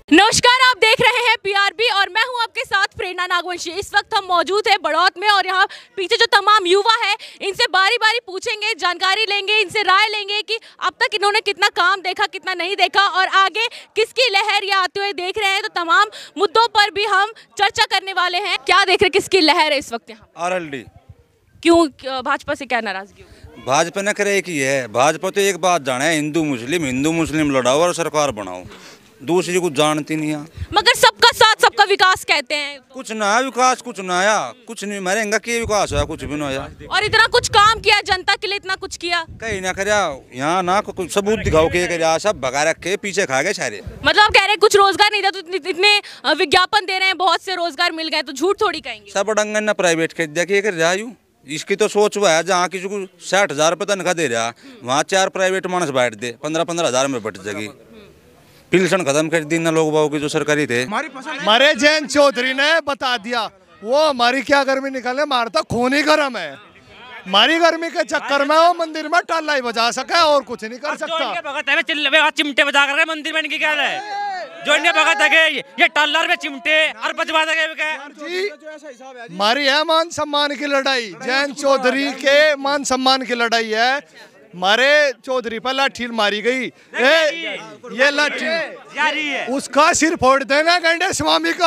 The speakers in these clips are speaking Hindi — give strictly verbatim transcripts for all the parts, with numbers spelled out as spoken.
नमस्कार, आप देख रहे हैं पीआरबी और मैं हूं आपके साथ प्रेरणा नागवंशी। इस वक्त हम मौजूद हैं बड़ौत में और यहाँ पीछे जो तमाम युवा है इनसे बारी बारी पूछेंगे, जानकारी लेंगे, इनसे राय लेंगे कि अब तक इन्होंने कितना काम देखा, कितना नहीं देखा और आगे किसकी लहर ये आते हुए देख रहे हैं। तो तमाम मुद्दों पर भी हम चर्चा करने वाले हैं। क्या देख रहे, किसकी लहर है इस वक्त यहाँ? आरएलडी। क्यों, भाजपा से क्या नाराजगी? भाजपा ने करे की है, भाजपा तो एक बात जाने है, हिंदू मुस्लिम हिंदू मुस्लिम लड़ाओ और सरकार बनाओ, दूसरी कुछ जानती नहीं है। मगर सबका साथ सबका विकास कहते हैं। कुछ ना विकास, कुछ ना आया, कुछ नहीं मरेंगे कि विकास हुआ, कुछ भी ना आया। और इतना कुछ काम किया, जनता के लिए इतना कुछ किया, कहीं ना करा यहाँ ना कुछ सबूत दिखाओ के करा, सब भगा रखे पीछे खा गए सारे। मतलब आप कह रहे हैं कुछ रोजगार नहीं था तो इतने विज्ञापन दे रहे हैं, बहुत से रोजगार मिल गए, तो झूठ थोड़ी कहेंगे। सब डंगन ना प्राइवेट कर दिया कि कर रहा इसकी तो सोच हुआ है, जहाँ किसी को साठ हजार रुपये तनख्वाह दे रहा वहाँ चार प्राइवेट मानस बैठ दे, पंद्रह पंद्रह हजार में बैठ जाएगी। पेंशन खत्म कर दी ना लोग बाबू की जो सरकारी थे। हमारे जयंत चौधरी ने बता दिया वो हमारी क्या गर्मी निकाले, मारता खून ही गर्म है। हमारी गर्मी के चक्कर में वो मंदिर में टाला ही बजा सका और कुछ नहीं कर सकता। चिमटे बजा कर मंदिर में इनकी क्या है, जो इनके भगत है ये टालर में चिमटे और बजवा देंगे। हमारी है मान सम्मान की लड़ाई, जयंत चौधरी के मान सम्मान की लड़ाई है। हमारे चौधरी पर लाठी मारी गई, ए, ये लाठी उसका सिर फोड़ देना गंडे स्वामी का।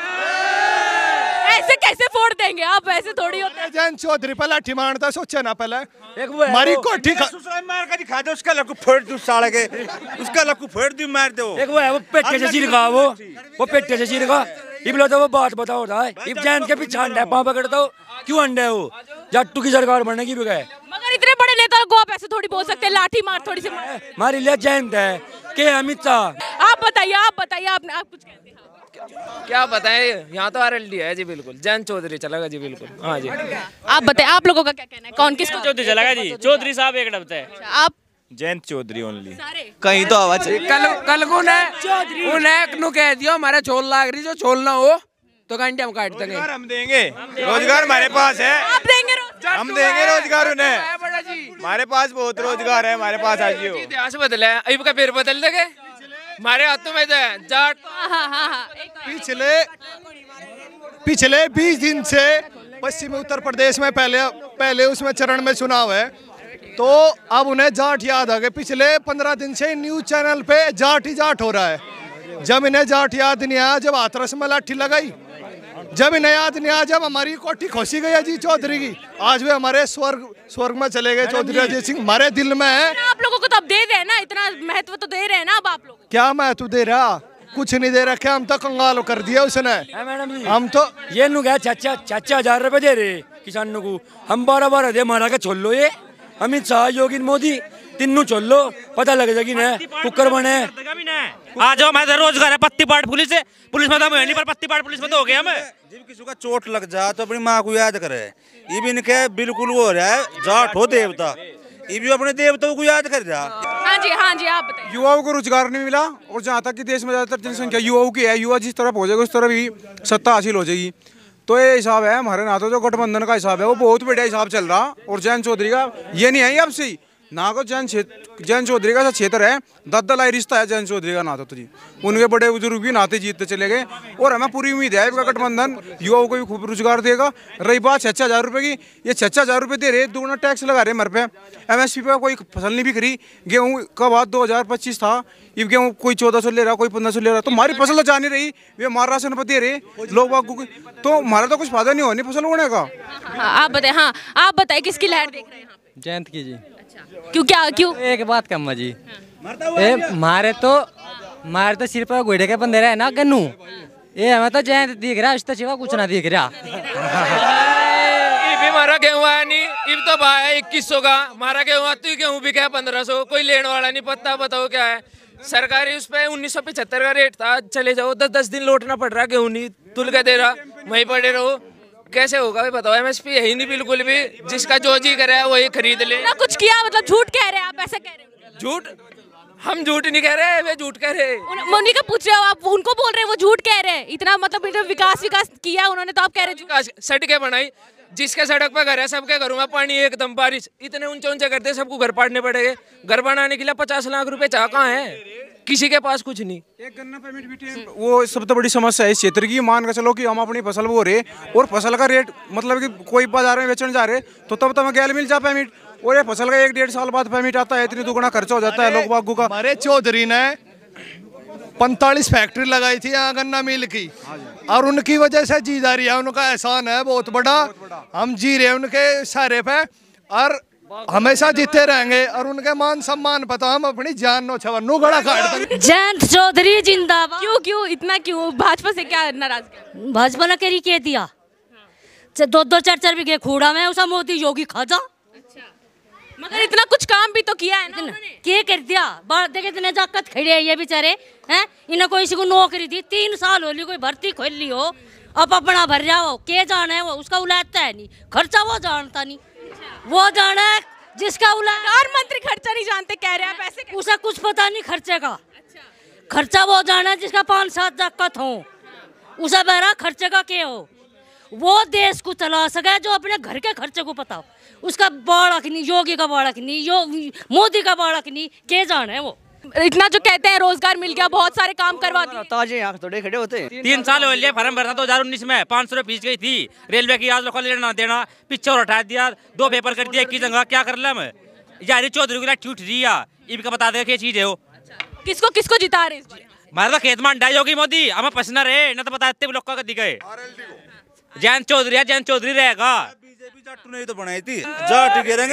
ऐसे कैसे फोड़ देंगे आप, ऐसे थोड़ी होता है। जयंत चौधरी पर लाठी मारता सोचे ना पहले हमारी कोठी मार कर दिखा दो, उसका लकू फोड़ दो, साले के उसका लकू फोड़ दो, मार दो। एक वो है वो पेटे से चीर का, वो वो पेटे से चीर का इबलो तो वो बात बताओ रहा है, इब जैन के पीछे अंडा पाँव पकड़ता हो, क्यों अंडा है वो जाट्टू की सरकार बनने की भी गए। मगर इतने बड़े नेता को आप ऐसे थोड़ी बोल सकते हैं, लाठी मार थोड़ी सी मार। हमारी ले जयंत है के अमित शाह। आप बताइए, आप बताइए, आपने आप कुछ कहते हैं? क्या बताएं, यहाँ तो आरएलडी है जी, बिल्कुल जयंत चौधरी चलेगा जी, बिल्कुल। हाँ जी, आप बताइए, आप लोगों का क्या कहना है, कौन किसको चौधरी चलेगा जी? चौधरी साहब एक डबता है। आप जयंत चौधरी ओनली कहीं तो आवाज कल कल को ने उन्हें कह दियो हमारे छोल लाग रही, जो छोल ना हो तो घंटे हम काट देंगे। हम देंगे रोजगार, हमारे पास है, आप देंगे रोजगार? हम देंगे रोजगार उन्हें, हमारे पास बहुत रोजगार है, हमारे पास आज इतिहास बदला है, अब का फिर बदल देंगे। हमारे हाथों में जाट पिछले पिछले बीस दिन से पश्चिमी उत्तर प्रदेश में पहले पहले उसमें चरण में चुनाव है, तो अब उन्हें जाट याद आ गए। पिछले पंद्रह दिन से न्यूज चैनल पे जाट ही जाट हो रहा है। जब इन्हें जाट याद नहीं आया, जब हाथरस में लाठी लगाई, जब इन्हें याद नहीं आया, जब हमारी कोठी खोसी गई अजीत चौधरी की, आज वे हमारे स्वर्ग स्वर्ग में चले गए। चौधरी अजीत सिंह हमारे दिल में है। आप लोगों को तो अब दे रहे हैं ना, इतना महत्व तो दे रहे हैं ना अब आप लोग। क्या महत्व दे रहा, कुछ नहीं दे रखा, हम तो कंगाल कर दिया उसने। हम तो ये नु गया चाचा चाचा हजार रुपए दे रहे किसानों को, हम बारह बारह दे मारा के छोड़ लो। ये अमित शाह, योगी मोदी तीनों छोड़ लो, पता लग जाएगी ना कुकर बने। आ जाओ, मैं रोजगार है, पत्ती पाट पुलिस है, पुलिस में तो नहीं, पर पत्ती पाट पुलिस में तो हो गया। मैं जब किसी का चोट लग जा तो अपनी माँ को याद करे, ये भी इनके बिल्कुल वो हो रहा है, जाट हो देवता, ये भी अपने देवताओं को याद कर रहा। हाँ जी, हाँ जी, आप बताइए। युवाओं को रोजगार नहीं मिला, और जहाँ तक कि देश में ज्यादातर जनसंख्या युवाओं की है, युवा जिस तरफ हो जाएगा उस तरफ ही सत्ता हासिल हो जाएगी। तो ये हिसाब है हमारे ना, तो जो गठबंधन का हिसाब है वो बहुत बढ़िया हिसाब चल रहा। और जयंत चौधरी का ये नहीं है अब से ना को जैन जैन चौधरी का क्षेत्र है, दद्दा लाई रिश्ता है जैन चौधरी का नाता तो जी, उनके बड़े बुजुर्ग भी नाते जीतते चले गए। और हमें पूरी उम्मीद है इनका गठबंधन युवाओं को भी खूब रोजगार देगा। रही बात छः हजार रुपये की, ये छः छः हजार रुपये दे रहे, दोगुना टैक्स लगा रहे हमारे पे। एम एस पी पे कोई फसल नहीं बिक रही, गेहूँ का बाद दो हजार पच्चीस था, ये गेहूँ कोई चौदह सौ ले रहा, कोई पंद्रह सौ ले रहा, तो हमारी फसल तो जा नहीं रही, वे हमारा राशन पर दे रहे लोग बाग, तो हमारा तो कुछ फायदा नहीं हो नहीं फसल उगने का। आप बताए, हाँ आप बताए किसकी लहर देख रहे हैं? जयंत की जी। क्यों, क्या क्यों? एक बात कम जी, ए, मारे तो मारे तो सिर पर घोड़े के बंदे रहे ना गन्नू, ये हमें तो जयंत दिख रहा, इससे सिवा कुछ ना दिख रहा। मारा गेहूँ आया नहीं, इब तो भाई इक्कीस सौ का मारा गेहूँ, तू गेहूँ भी क्या पंद्रह सौ, कोई लेने वाला नहीं, पता बताओ क्या है। सरकारी उस पे उन्नीस सौ पिछहत्तर का रेट था, चले जाओ दस दस दिन लौटना पड़ रहा, गेहूँ नहीं तुल के दे रहा, वहीं पड़े रहो, कैसे होगा भाई बताओ। एमएसपी यही नहीं बिल्कुल भी, जिसका जो जी करे वही खरीद ले। ना कुछ किया मतलब झूठ कह रहे हैं आप, ऐसा कह रहे हो? झूठ, हम झूठ नहीं कह रहे, वे झूठ कह रहे। उन्हीं का पूछ रहे हो आप, उनको बोल रहे हैं वो झूठ कह रहे हैं। इतना मतलब इतना विकास विकास किया उन्होंने, तो आप कह रहे हैं सड़कें बनाई, जिसके सड़क पे घर है सबके घरों में पानी एकदम, बारिश इतने ऊंचे ऊंचे करते सबको घर पाड़ने पड़ेंगे। घर बनाने के लिए पचास लाख रुपए चाह कहाँ है, किसी के पास कुछ नहीं। एक गन्ना परमिट भी वो सबसे बड़ी समस्या है इस क्षेत्र की। मान के चलो कि हम अपनी फसल बो रहे और फसल का रेट मतलब कि कोई बाजार में बेचने जा रहे तो तब तक गैल मिल जा परमिट, और ये फसल का एक डेढ़ साल बाद परमिट आता है, इतनी दुगुना खर्चा हो जाता है लोग बागू का। हमारे चौधरी ने पैंतालीस फैक्ट्री लगाई थी यहाँ गन्ना मिल की, और उनकी वजह से जी जा रही है। उनका एहसान है बहुत बड़ा, हम जी रहे हैं उनके सहारे पे और हमेशा जीते रहेंगे। और उनके मान सम्मान पता हम अपनी जान नो छवन्नू गड़ा काट। जयंत चौधरी जिंदाबाद। क्यों क्यों इतना क्यों? भाजपा से क्या नाराजगी? भाजपा ने करी के दिया दो दो चार चार बीघे खूड़ा में उसा मोदी योगी खाजा। मगर इतना कुछ काम भी तो किया है ना उन्होंने। क्या कर दिया? बात देखे इतने जाकत खड़े है ये बेचारे हैं, इन्हें कोई को नौकरी दी, तीन साल हो ली कोई भर्ती खोल ली हो, अब अपना भर जाओ के जाना है वो उसका उलाता है नहीं, खर्चा वो जानता नहीं, वो जाना है जिसका उला। प्रधानमंत्री खर्चा नहीं जानते कह रहे हैं पैसे, उसे कुछ पता नहीं खर्चे का। खर्चा वो जाना है जिसका पाँच सात जाकत हो, उसे बहरा खर्चे का क्या हो। वो देश को चला सके जो अपने घर के खर्चे को पता हो, उसका बाड़क नहीं, योगी का बाड़क नहीं, यो मोदी का बाड़क नहीं, के जान है वो। इतना जो कहते हैं रोजगार मिल गया, बहुत सारे काम करवा दिए। ताजे यहाँ थोड़े खड़े होते। तीन साल हो गए फॉर्म भरना, दो हजार उन्नीस में पाँच सौ रुपये फीस गई थी रेलवे की, आज लोग लेना देना पीछे और हटा दिया, दो पेपर कर दिया एक की जगह। क्या कर ला मैं यारी चौधरी की टूट रही है, इनका बता दे क्या चीज है वो। किसको किसको जिता रहे? हमारा तो खेत मान योगी मोदी, हमें पसना रहे न तो बताते लोग का कदी गए। जयंत चौधरी है, जयंत चौधरी रहेगा। बीजेपी जाटू ने तो बनाई थी, जाट गिरेंगे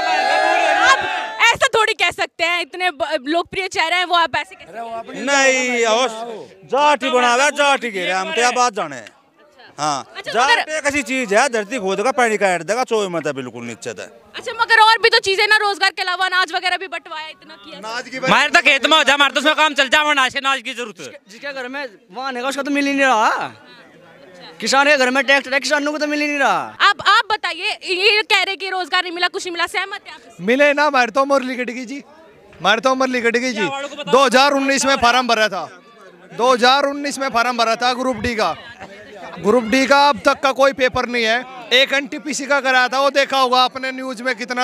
आप ऐसा थोड़ी कह सकते हैं, इतने लोकप्रिय चेहरे हैं वो, आप ऐसे कैसे? नहीं जाट ही बनावे, जाट ही गिरे हम क्या बात जाने। हाँ जाट एक ऐसी चीज है धरती खोद का पानी काट देगा, चोई मत है बिल्कुल निश्चित है। अच्छा मगर और भी तो चीजें ना, रोजगार के अलावा अनाज वगैरह भी बंटवाया, इतना किया। हमारे तो खेत में हो जा, हमारे तो उसमें काम चल जा, अनाज से अनाज की जरूरत। जिसके घर में वाहन है उसका तो मिल ही नहीं रहा, किसान के घर में ट्रैक्टर है किसानों को तो मिल ही नहीं रहा। अब आप बताइए, ये कह रहे कि रोजगार नहीं मिला, कुछ नहीं मिला, सहमत है आप? मिले ना, मार तो मुरली गडगी जी, मार तो मुरली गडगी जी दो हजार उन्नीस में फार्म भरा था, दो हजार उन्नीस में फार्म भरा था ग्रुप डी का। ग्रुप डी का अब तक का कोई पेपर नहीं है। एक एनटीपीसी का कराया था, वो देखा होगा आपने न्यूज में, कितना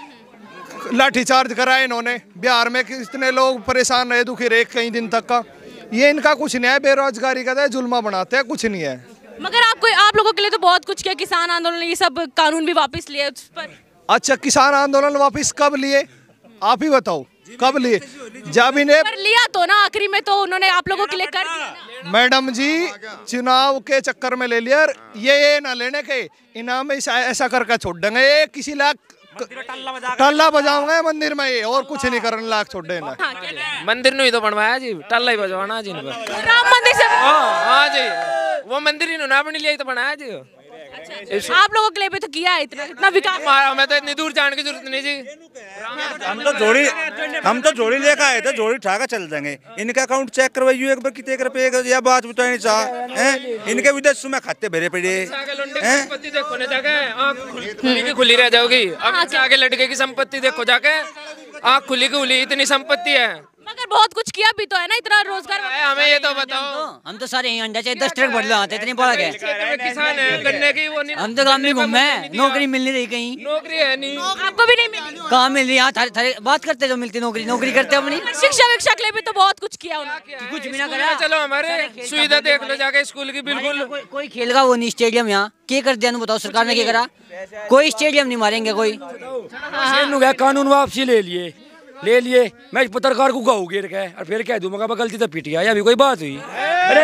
लाठीचार्ज कराया इन्होंने। बिहार में कितने लोग परेशान रहे, दुखी रहे कई दिन तक का। ये इनका कुछ नहीं है, बेरोजगारी का जुल्मा बनाते हैं, कुछ नहीं है। मगर आपको आप लोगों के लिए तो बहुत कुछ किया, किसान आंदोलन, ये सब कानून भी वापस लिए उस पर। अच्छा किसान आंदोलन वापस कब लिए आप ही बताओ, कब लिए? जब इन्हें पर लिया तो ना आखिरी में तो उन्होंने आप लोगों के लिए कर दिया ना। मैडम जी चुनाव के चक्कर में ले लिया, ये ये ना लेने के इनाम ऐसा करके छोड़ देंगे, ये किसी लाख टल्ला बजाओगे मंदिर में, ये और कुछ नहीं करने लाख छोड़ देना। मंदिर नहीं तो बनवाया जी, टल्ला ही बजवाना जी। राम मंदिर से हाँ जी, वो मंदिर इन्होंने अपने लिए तो बनाया जी। अच्छा, आप लोगों के लिए भी तो किया है, इतना इतना विकास। हमें तो इतनी दूर जाने की जरूरत नहीं जी। हम तो जोड़ी हम तो जोड़ी लेकर आए थे, जोड़ी उठा कर चल जाएंगे। इनका अकाउंट चेक करवाइए एक बार, कितने रुपए या बात बतानी चाह। इनके विदेश में खाते भरे पड़े संपत्ति देखो ना जाके, आँख खुली रह जाओगी। अब आगे लड़के की संपत्ति देखो जाके, आँख खुली खुली, इतनी संपत्ति है। मगर बहुत कुछ किया भी तो है ना, इतना रोजगार। हमें ये तो बताओ, हम तो सारे यहीं अंडा चाहिए दस ट्रक भर लाते, इतनी बड़ा है। किसान है, गन्ने की वो नहीं, हम तो काम में घूमे, नौकरी मिल नहीं रही कहीं, नौकरी है नहीं, आपको भी नहीं मिली? कहाँ मिल रही? यहाँ थारे थारे बात करते जो मिलती नौकरी, नौकरी करते अपनी। शिक्षा विक्षा के लिए भी तो बहुत कुछ किया उन्होंने, कुछ भी ना करा। चलो हमारे सुविधा देख लो जाके स्कूल की, बिल्कुल कोई खेल का वो नहीं, स्टेडियम यहाँ क्या कर दिया बताओ, सरकार ने क्या करा? कोई स्टेडियम नहीं मारेंगे कोई। कानून वापसी ले लिए ले लिए मैं पत्रकार को गाँव गिर गए और फिर कह दूँ मगर गलती तो पीट गया, अभी कोई बात हुई? अरे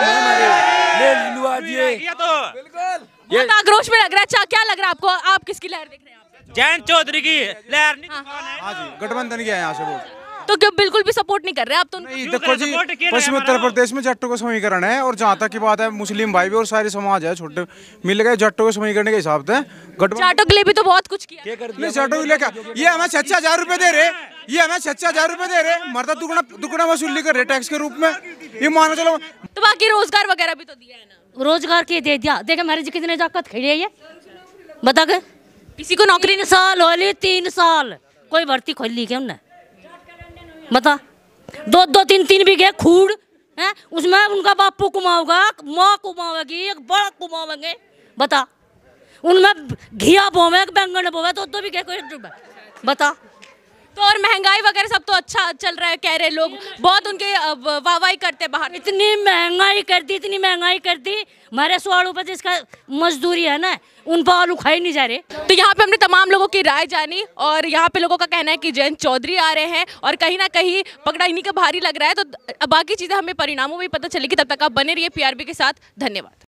ले लुआ दिए, ये आक्रोश में लग रहा है। क्या लग रहा है आपको, आप किसकी लहर देख रहे हैं? जयंत चौधरी की लहर नहीं। हाँ जी, गठबंधन की है यहाँ से वो, तो क्यों बिल्कुल भी सपोर्ट नहीं कर रहे आप? तो नहीं देखो जी, पश्चिम उत्तर प्रदेश में जट्टों का समीकरण है, और जहाँ तक की बात है मुस्लिम भाई भी और सारे समाज है छोटे मिल गए जट्टों के समीकरण के हिसाब से। जाटों के लिए भी तो बहुत कुछ किया। नहीं जाटों के लिए क्या, ये हमें छह हजार रुपए दे रहे, ये हमें छह हजार रुपए दे रहे, मरता दुगना दुगना वसूली कर रहे टैक्स के रूप में, ये मानो चलो। तो बाकी रोजगार वगैरह भी तो दिया है ना। रोजगार के दे दिया, देखे हमारे जी कितने जाकत खड़ी है, ये बता के किसी को नौकरी तीन साल हो ली, तीन साल कोई भर्ती खोल ली क्या उनने? बता, दो दो तीन तीन बीघे खूड़ है, उसमें उनका बापू कुमाओगा, माँ कुमाओगी, एक बड़ा कुमाओगे। बता, उनमें घिया बोवे बैंगन बोवे तो दो बीघे कोई बता, तो और महंगाई वगैरह सब तो अच्छा चल रहा है कह रहे लोग, बहुत उनके वाहवाही करते हैं बाहर। इतनी महंगाई कर दी, इतनी महंगाई कर दी, हमारे सौ पे जिसका मजदूरी है ना, उन पर आलू खाए नहीं जा रहे। तो यहाँ पे हमने तमाम लोगों की राय जानी और यहाँ पे लोगों का कहना है कि जयंत चौधरी आ रहे हैं और कहीं ना कहीं पकड़ा इन्हीं का भारी लग रहा है। तो बाकी चीज़ें हमें परिणामों में पता चलेगी, तब तक आप बने रहिए पीआरबी के साथ। धन्यवाद।